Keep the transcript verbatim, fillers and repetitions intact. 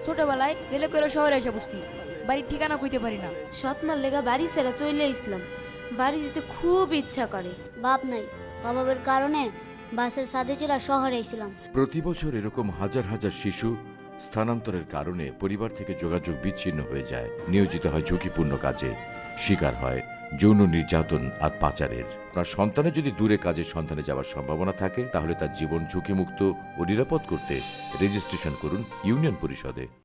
ছোটবেলায় রেলে করে শহরে এসে পড়ছি, বাড়ির ঠিকানা কইতে পারি না। সৎমার লেগা বাড়ি ছেড়ে চলে আসলাম, বাড়ি যেতে খুব ইচ্ছা করে। বাপ নাই, অভাবের কারণে বাসের সাথে চড়া শহরে এসেছিলাম। প্রতি বছর এরকম হাজার হাজার শিশু স্থানান্তরের কারণে পরিবার থেকে যোগাযোগ বিচ্ছিন্ন হয়ে যায়, নিয়োজিত হয় ঝুঁকিপূর্ণ কাজে, শিকার হয় যৌন নির্যাতন আর পাচারের। আপনার সন্তানের যদি দূরে কাজের সন্ধানে যাওয়ার সম্ভাবনা থাকে তাহলে তার জীবন ঝুঁকিমুক্ত ও নিরাপদ করতে রেজিস্ট্রেশন করুন ইউনিয়ন পরিষদে।